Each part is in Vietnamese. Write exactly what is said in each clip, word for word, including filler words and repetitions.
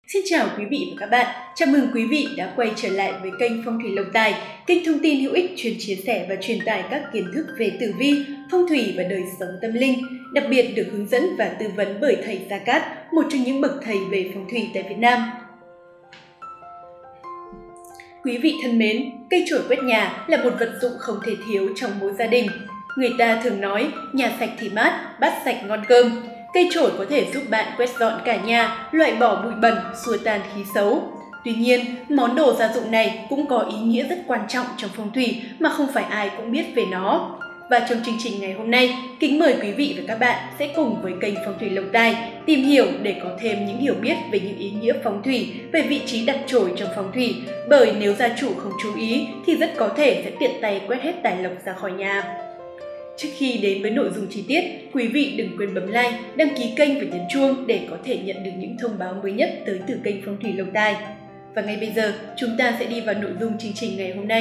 Xin chào quý vị và các bạn, chào mừng quý vị đã quay trở lại với kênh Phong thủy Lộc Tài, kênh thông tin hữu ích chuyên chia sẻ và truyền tải các kiến thức về tử vi, phong thủy và đời sống tâm linh, đặc biệt được hướng dẫn và tư vấn bởi thầy Gia Cát, một trong những bậc thầy về phong thủy tại Việt Nam. Quý vị thân mến, cây chổi quét nhà là một vật dụng không thể thiếu trong mỗi gia đình. Người ta thường nói, nhà sạch thì mát, bát sạch ngon cơm. Cây chổi có thể giúp bạn quét dọn cả nhà, loại bỏ bụi bẩn, xua tan khí xấu. Tuy nhiên, món đồ gia dụng này cũng có ý nghĩa rất quan trọng trong phong thủy mà không phải ai cũng biết về nó. Và trong chương trình ngày hôm nay, kính mời quý vị và các bạn sẽ cùng với kênh Phong thủy Lộc Tài tìm hiểu để có thêm những hiểu biết về những ý nghĩa phong thủy, về vị trí đặt chổi trong phong thủy. Bởi nếu gia chủ không chú ý thì rất có thể sẽ tiện tay quét hết tài lộc ra khỏi nhà. Trước khi đến với nội dung chi tiết, quý vị đừng quên bấm like, đăng ký kênh và nhấn chuông để có thể nhận được những thông báo mới nhất tới từ kênh Phong thủy Lộc Tài. Và ngay bây giờ, chúng ta sẽ đi vào nội dung chương trình ngày hôm nay.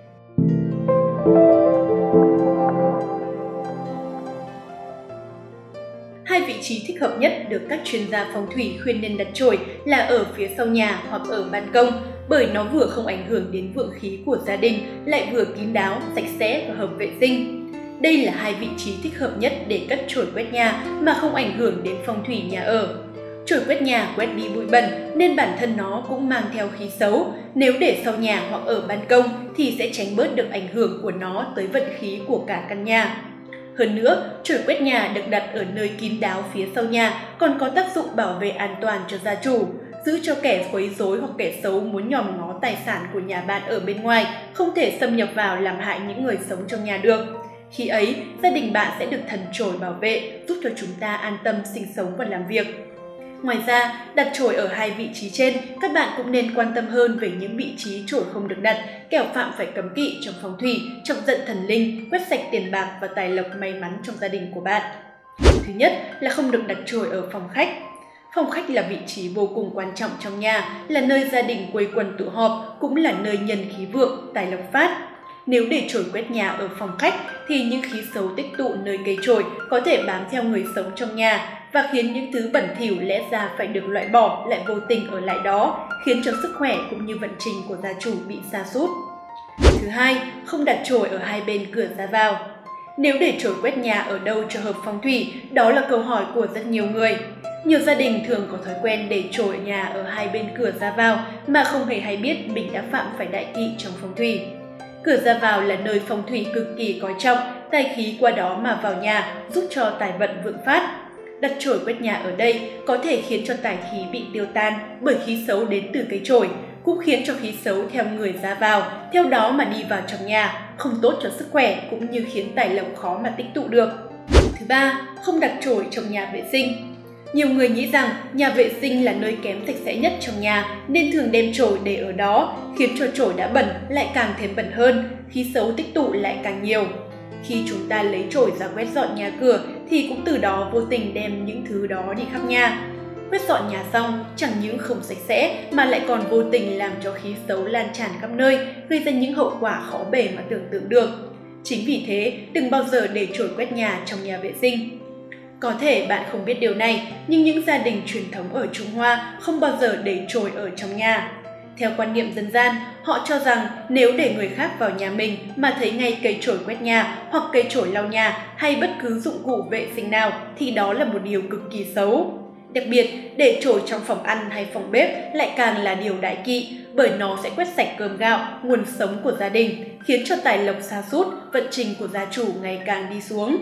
Hai vị trí thích hợp nhất được các chuyên gia phong thủy khuyên nên đặt chổi là ở phía sau nhà hoặc ở ban công, bởi nó vừa không ảnh hưởng đến vượng khí của gia đình, lại vừa kín đáo, sạch sẽ và hợp vệ sinh. Đây là hai vị trí thích hợp nhất để cất chổi quét nhà mà không ảnh hưởng đến phong thủy nhà ở. Chổi quét nhà quét đi bụi bẩn nên bản thân nó cũng mang theo khí xấu. Nếu để sau nhà hoặc ở ban công thì sẽ tránh bớt được ảnh hưởng của nó tới vận khí của cả căn nhà. Hơn nữa, chổi quét nhà được đặt ở nơi kín đáo phía sau nhà còn có tác dụng bảo vệ an toàn cho gia chủ, giữ cho kẻ quấy rối hoặc kẻ xấu muốn nhòm ngó tài sản của nhà bạn ở bên ngoài không thể xâm nhập vào làm hại những người sống trong nhà được. Khi ấy, gia đình bạn sẽ được thần chổi bảo vệ, giúp cho chúng ta an tâm sinh sống và làm việc. Ngoài ra, đặt chổi ở hai vị trí trên, các bạn cũng nên quan tâm hơn về những vị trí chổi không được đặt, kẻo phạm phải cấm kỵ trong phong thủy, chọc giận thần linh, quét sạch tiền bạc và tài lộc may mắn trong gia đình của bạn. Thứ nhất là không được đặt chổi ở phòng khách. Phòng khách là vị trí vô cùng quan trọng trong nhà, là nơi gia đình quây quần tụ họp, cũng là nơi nhân khí vượng, tài lộc phát. Nếu để chổi quét nhà ở phòng khách thì những khí xấu tích tụ nơi cây chổi có thể bám theo người sống trong nhà và khiến những thứ bẩn thỉu lẽ ra phải được loại bỏ lại vô tình ở lại đó, khiến cho sức khỏe cũng như vận trình của gia chủ bị sa sút. Thứ hai, không đặt chổi ở hai bên cửa ra vào. Nếu để chổi quét nhà ở đâu cho hợp phong thủy, đó là câu hỏi của rất nhiều người. Nhiều gia đình thường có thói quen để chổi nhà ở hai bên cửa ra vào mà không hề hay biết mình đã phạm phải đại kỵ trong phong thủy. Cửa ra vào là nơi phong thủy cực kỳ coi trọng, tài khí qua đó mà vào nhà, giúp cho tài vận vượng phát. Đặt chổi quét nhà ở đây có thể khiến cho tài khí bị tiêu tan bởi khí xấu đến từ cây chổi, cũng khiến cho khí xấu theo người ra vào, theo đó mà đi vào trong nhà, không tốt cho sức khỏe cũng như khiến tài lộc khó mà tích tụ được. Thứ ba, không đặt chổi trong nhà vệ sinh. Nhiều người nghĩ rằng nhà vệ sinh là nơi kém sạch sẽ nhất trong nhà nên thường đem chổi để ở đó, khiến cho chổi đã bẩn lại càng thêm bẩn hơn, khí xấu tích tụ lại càng nhiều. Khi chúng ta lấy chổi ra quét dọn nhà cửa thì cũng từ đó vô tình đem những thứ đó đi khắp nhà. Quét dọn nhà xong chẳng những không sạch sẽ mà lại còn vô tình làm cho khí xấu lan tràn khắp nơi, gây ra những hậu quả khó bề mà tưởng tượng được. Chính vì thế, đừng bao giờ để chổi quét nhà trong nhà vệ sinh. Có thể bạn không biết điều này, nhưng những gia đình truyền thống ở Trung Hoa không bao giờ để chổi ở trong nhà. Theo quan niệm dân gian, họ cho rằng nếu để người khác vào nhà mình mà thấy ngay cây chổi quét nhà hoặc cây chổi lau nhà hay bất cứ dụng cụ vệ sinh nào thì đó là một điều cực kỳ xấu. Đặc biệt, để chổi trong phòng ăn hay phòng bếp lại càng là điều đại kỵ, bởi nó sẽ quét sạch cơm gạo, nguồn sống của gia đình, khiến cho tài lộc sa sút, vận trình của gia chủ ngày càng đi xuống.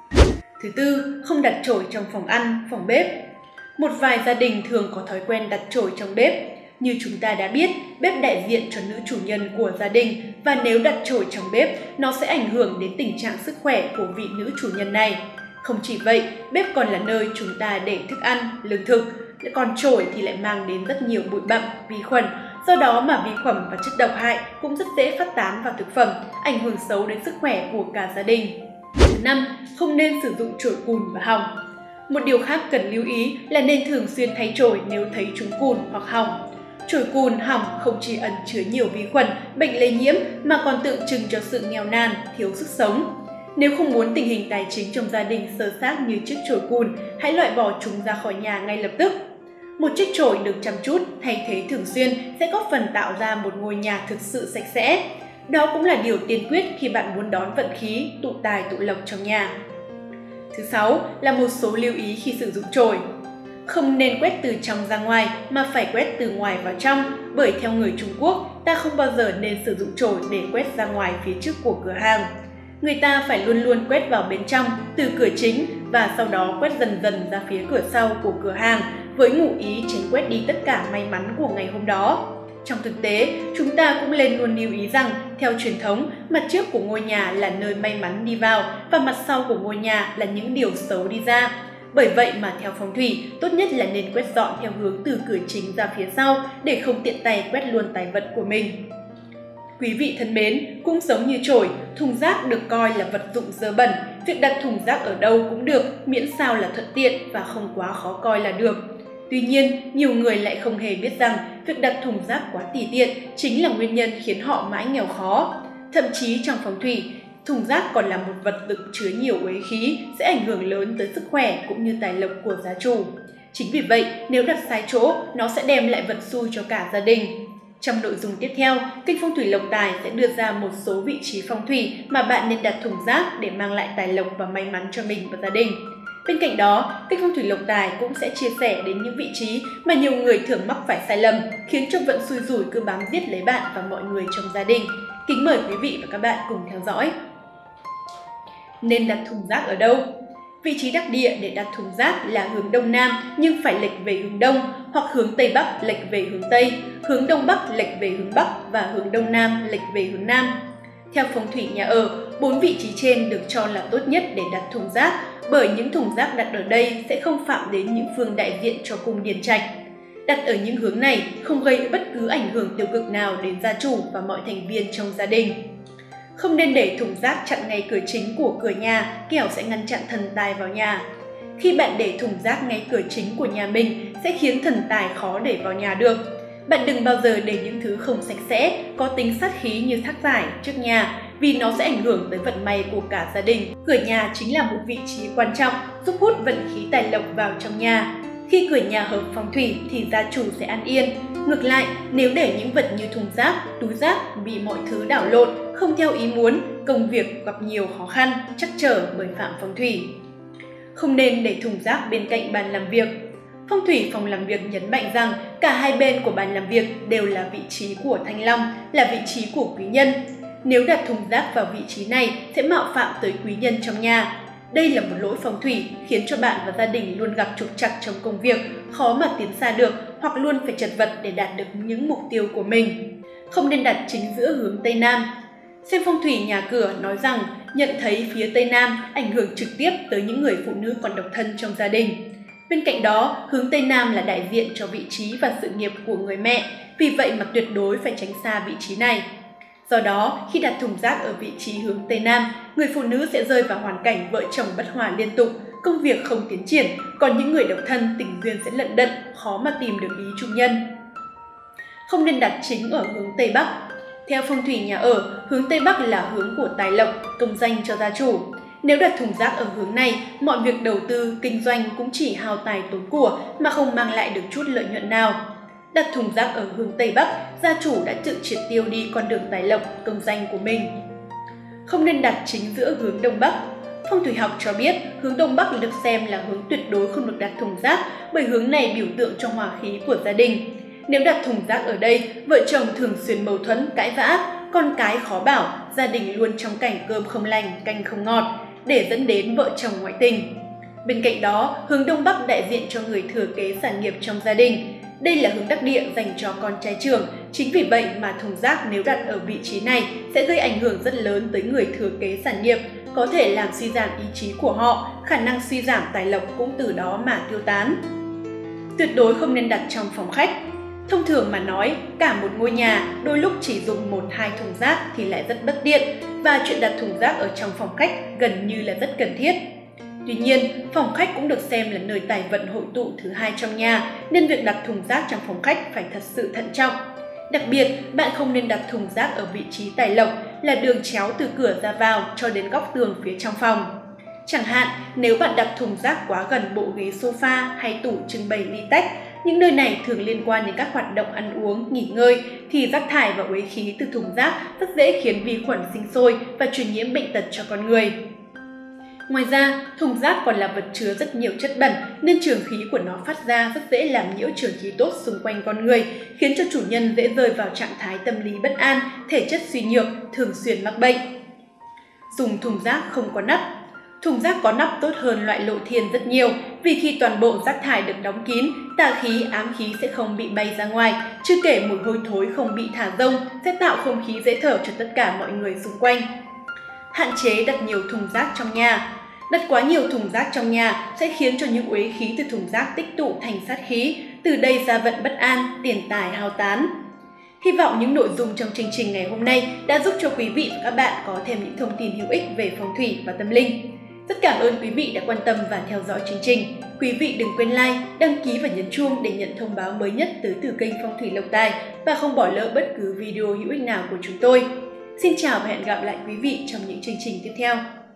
Thứ tư, không đặt chổi trong phòng ăn, phòng bếp. Một vài gia đình thường có thói quen đặt chổi trong bếp. Như chúng ta đã biết, bếp đại diện cho nữ chủ nhân của gia đình và nếu đặt chổi trong bếp, nó sẽ ảnh hưởng đến tình trạng sức khỏe của vị nữ chủ nhân này. Không chỉ vậy, bếp còn là nơi chúng ta để thức ăn, lương thực, còn chổi thì lại mang đến rất nhiều bụi bặm, vi khuẩn. Do đó mà vi khuẩn và chất độc hại cũng rất dễ phát tán vào thực phẩm, ảnh hưởng xấu đến sức khỏe của cả gia đình. Thứ năm, không nên sử dụng chổi cùn và hỏng. Một điều khác cần lưu ý là nên thường xuyên thay chổi nếu thấy chúng cùn hoặc hỏng. Chổi cùn, hỏng không chỉ ẩn chứa nhiều vi khuẩn, bệnh lây nhiễm mà còn tượng trưng cho sự nghèo nàn, thiếu sức sống. Nếu không muốn tình hình tài chính trong gia đình xơ xác như chiếc chổi cùn, hãy loại bỏ chúng ra khỏi nhà ngay lập tức. Một chiếc chổi được chăm chút, thay thế thường xuyên sẽ góp phần tạo ra một ngôi nhà thực sự sạch sẽ. Đó cũng là điều tiên quyết khi bạn muốn đón vận khí, tụ tài tụ lộc trong nhà. Thứ sáu là một số lưu ý khi sử dụng chổi. Không nên quét từ trong ra ngoài mà phải quét từ ngoài vào trong, bởi theo người Trung Quốc, ta không bao giờ nên sử dụng chổi để quét ra ngoài phía trước của cửa hàng. Người ta phải luôn luôn quét vào bên trong từ cửa chính và sau đó quét dần dần ra phía cửa sau của cửa hàng với ngụ ý tránh quét đi tất cả may mắn của ngày hôm đó. Trong thực tế, chúng ta cũng nên luôn lưu ý rằng, theo truyền thống, mặt trước của ngôi nhà là nơi may mắn đi vào và mặt sau của ngôi nhà là những điều xấu đi ra. Bởi vậy mà theo phong thủy, tốt nhất là nên quét dọn theo hướng từ cửa chính ra phía sau để không tiện tay quét luôn tài vật của mình. Quý vị thân mến, cũng giống như chổi, thùng rác được coi là vật dụng dơ bẩn. Việc đặt thùng rác ở đâu cũng được, miễn sao là thuận tiện và không quá khó coi là được. Tuy nhiên, nhiều người lại không hề biết rằng việc đặt thùng rác quá tùy tiện chính là nguyên nhân khiến họ mãi nghèo khó. Thậm chí trong phong thủy, thùng rác còn là một vật dụng chứa nhiều uế khí, sẽ ảnh hưởng lớn tới sức khỏe cũng như tài lộc của gia chủ. Chính vì vậy, nếu đặt sai chỗ, nó sẽ đem lại vận xui cho cả gia đình. Trong nội dung tiếp theo, kênh Phong thủy Lộc Tài sẽ đưa ra một số vị trí phong thủy mà bạn nên đặt thùng rác để mang lại tài lộc và may mắn cho mình và gia đình. Bên cạnh đó, kênh Phong thủy Lộc Tài cũng sẽ chia sẻ đến những vị trí mà nhiều người thường mắc phải sai lầm, khiến cho vận xui rủi cứ bám giết lấy bạn và mọi người trong gia đình. Kính mời quý vị và các bạn cùng theo dõi. Nên đặt thùng rác ở đâu? Vị trí đắc địa để đặt thùng rác là hướng Đông Nam nhưng phải lệch về hướng Đông, hoặc hướng Tây Bắc lệch về hướng Tây, hướng Đông Bắc lệch về hướng Bắc và hướng Đông Nam lệch về hướng Nam. Theo phong thủy nhà ở, bốn vị trí trên được cho là tốt nhất để đặt thùng rác, bởi những thùng rác đặt ở đây sẽ không phạm đến những phương đại diện cho cung điền trạch. Đặt ở những hướng này không gây bất cứ ảnh hưởng tiêu cực nào đến gia chủ và mọi thành viên trong gia đình. Không nên để thùng rác chặn ngay cửa chính của cửa nhà, kẻo sẽ ngăn chặn thần tài vào nhà. Khi bạn để thùng rác ngay cửa chính của nhà mình sẽ khiến thần tài khó để vào nhà được. Bạn đừng bao giờ để những thứ không sạch sẽ, có tính sát khí như thác giải trước nhà, vì nó sẽ ảnh hưởng tới vận may của cả gia đình. Cửa nhà chính là một vị trí quan trọng, giúp hút vận khí tài lộc vào trong nhà. Khi cửa nhà hợp phong thủy thì gia chủ sẽ an yên. Ngược lại, nếu để những vật như thùng rác, túi rác bị mọi thứ đảo lộn, không theo ý muốn, công việc gặp nhiều khó khăn, trắc trở bởi phạm phong thủy. Không nên để thùng rác bên cạnh bàn làm việc. Phong thủy phòng làm việc nhấn mạnh rằng cả hai bên của bàn làm việc đều là vị trí của thanh long, là vị trí của quý nhân. Nếu đặt thùng rác vào vị trí này sẽ mạo phạm tới quý nhân trong nhà. Đây là một lỗi phong thủy khiến cho bạn và gia đình luôn gặp trục trặc trong công việc, khó mà tiến xa được hoặc luôn phải chật vật để đạt được những mục tiêu của mình. Không nên đặt chính giữa hướng Tây Nam. Xem phong thủy nhà cửa nói rằng nhận thấy phía Tây Nam ảnh hưởng trực tiếp tới những người phụ nữ còn độc thân trong gia đình. Bên cạnh đó, hướng Tây Nam là đại diện cho vị trí và sự nghiệp của người mẹ, vì vậy mà tuyệt đối phải tránh xa vị trí này. Do đó, khi đặt thùng rác ở vị trí hướng Tây Nam, người phụ nữ sẽ rơi vào hoàn cảnh vợ chồng bất hòa liên tục, công việc không tiến triển, còn những người độc thân tình duyên sẽ lận đận, khó mà tìm được ý chung nhân. Không nên đặt chính ở hướng Tây Bắc. Theo phong thủy nhà ở, hướng Tây Bắc là hướng của tài lộc, công danh cho gia chủ. Nếu đặt thùng rác ở hướng này, mọi việc đầu tư, kinh doanh cũng chỉ hao tài tốn của mà không mang lại được chút lợi nhuận nào. Đặt thùng rác ở hướng Tây Bắc, gia chủ đã tự triệt tiêu đi con đường tài lộc, công danh của mình. Không nên đặt chính giữa hướng Đông Bắc. Phong thủy học cho biết, hướng Đông Bắc được xem là hướng tuyệt đối không được đặt thùng rác, bởi hướng này biểu tượng cho hòa khí của gia đình. Nếu đặt thùng rác ở đây, vợ chồng thường xuyên mâu thuẫn, cãi vã, con cái khó bảo, gia đình luôn trong cảnh cơm không lành, canh không ngọt, để dẫn đến vợ chồng ngoại tình. Bên cạnh đó, hướng Đông Bắc đại diện cho người thừa kế sản nghiệp trong gia đình. Đây là hướng đắc địa dành cho con trai trưởng, chính vì vậy mà thùng rác nếu đặt ở vị trí này sẽ gây ảnh hưởng rất lớn tới người thừa kế sản nghiệp, có thể làm suy giảm ý chí của họ, khả năng suy giảm tài lộc cũng từ đó mà tiêu tán. Tuyệt đối không nên đặt trong phòng khách. Thông thường mà nói, cả một ngôi nhà đôi lúc chỉ dùng một hai thùng rác thì lại rất bất tiện, và chuyện đặt thùng rác ở trong phòng khách gần như là rất cần thiết. Tuy nhiên, phòng khách cũng được xem là nơi tài vận hội tụ thứ hai trong nhà, nên việc đặt thùng rác trong phòng khách phải thật sự thận trọng. Đặc biệt, bạn không nên đặt thùng rác ở vị trí tài lộc là đường chéo từ cửa ra vào cho đến góc tường phía trong phòng. Chẳng hạn, nếu bạn đặt thùng rác quá gần bộ ghế sofa hay tủ trưng bày ly tách, những nơi này thường liên quan đến các hoạt động ăn uống, nghỉ ngơi, thì rác thải và uế khí từ thùng rác rất dễ khiến vi khuẩn sinh sôi và truyền nhiễm bệnh tật cho con người. Ngoài ra, thùng rác còn là vật chứa rất nhiều chất bẩn nên trường khí của nó phát ra rất dễ làm nhiễu trường khí tốt xung quanh con người, khiến cho chủ nhân dễ rơi vào trạng thái tâm lý bất an, thể chất suy nhược, thường xuyên mắc bệnh. Dùng thùng rác không có nắp. Thùng rác có nắp tốt hơn loại lộ thiên rất nhiều, vì khi toàn bộ rác thải được đóng kín, tà khí, ám khí sẽ không bị bay ra ngoài, chưa kể mùi hôi thối không bị thả rông sẽ tạo không khí dễ thở cho tất cả mọi người xung quanh. Hạn chế đặt nhiều thùng rác trong nhà. Đặt quá nhiều thùng rác trong nhà sẽ khiến cho những uế khí từ thùng rác tích tụ thành sát khí, từ đây ra vận bất an, tiền tài hao tán. Hy vọng những nội dung trong chương trình ngày hôm nay đã giúp cho quý vị và các bạn có thêm những thông tin hữu ích về phong thủy và tâm linh. Rất cảm ơn quý vị đã quan tâm và theo dõi chương trình. Quý vị đừng quên like, đăng ký và nhấn chuông để nhận thông báo mới nhất tới từ kênh Phong thủy Lộc Tài và không bỏ lỡ bất cứ video hữu ích nào của chúng tôi. Xin chào và hẹn gặp lại quý vị trong những chương trình tiếp theo.